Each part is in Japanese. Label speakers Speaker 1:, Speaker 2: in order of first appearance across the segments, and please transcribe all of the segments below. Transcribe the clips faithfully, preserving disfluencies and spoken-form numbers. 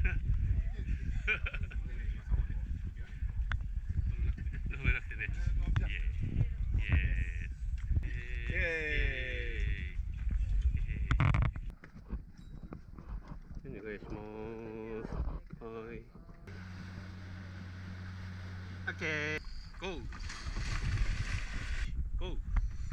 Speaker 1: 止めなくてね。イエーイ。イエーイ。イエーイ。お願いします。はい。オッケー。ゴー。ゴー。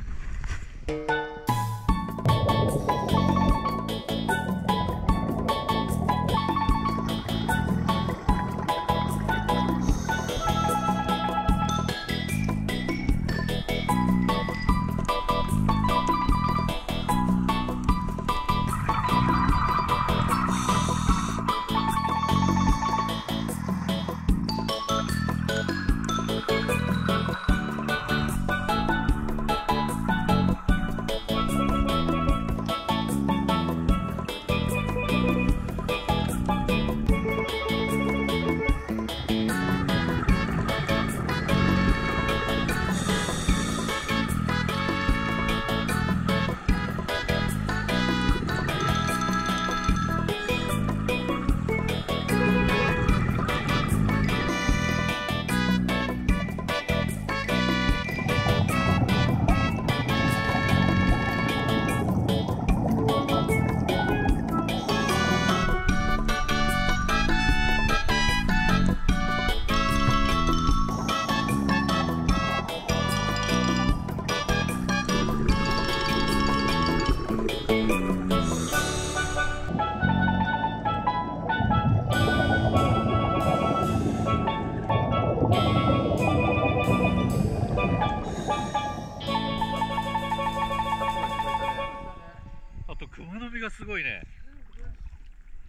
Speaker 1: あと雲の実がすごいね。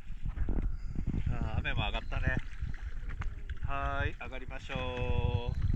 Speaker 1: あ、雨も上がったね。はーい、上がりましょう。